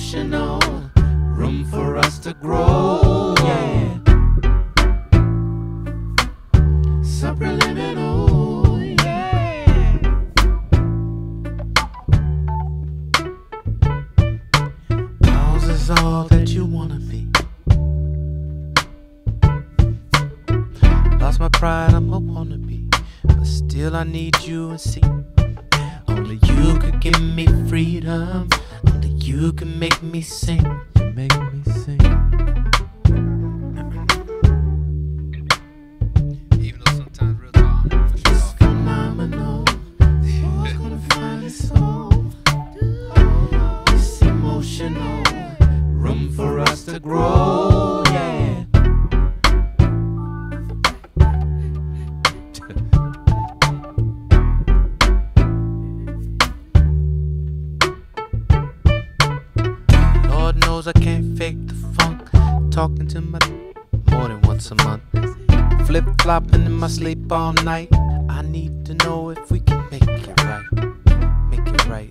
emotional, room for us to grow, yeah. Subliminal, yeah. Ours is all that you wanna be. Lost my pride, I'm a wannabe, but still I need you and see. Only you could give me freedom. Only you can make me sing. You make me sing. Even though sometimes real talk, I don't know what you're It's talking phenomenal. Who's gonna find it so? It's emotional. Room for us to grow, yeah. Lord knows I can't fake the funk. Talking to my more than once a month. Flip-flopping in my sleep all night. I need to know if we can make it right. Make it right.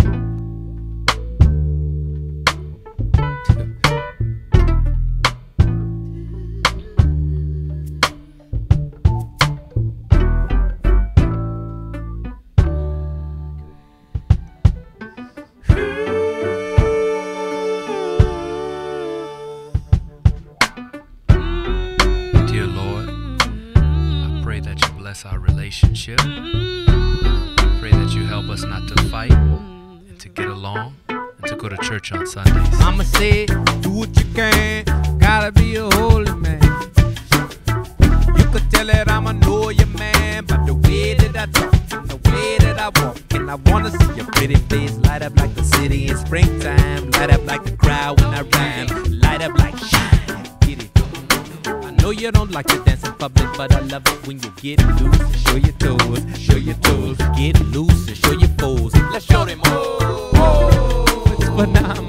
Dear Lord, I pray that you bless our relationship. I pray that you help us not to fight and to get along and to go to church on Sundays. Mama said, do what you can, gotta be a holy man. You could tell that I'm a know your man by the way that I talk and the way that I walk. And I wanna see your pretty face light up like the city in springtime. Light up like the crowd when I rhyme. Light up like shine. Get it. I know you don't like to dance in public, but I love it when you get loose and show your toes. Show your toes. Get loose and show your foes. Let's show them. Oh, it's phenomenal.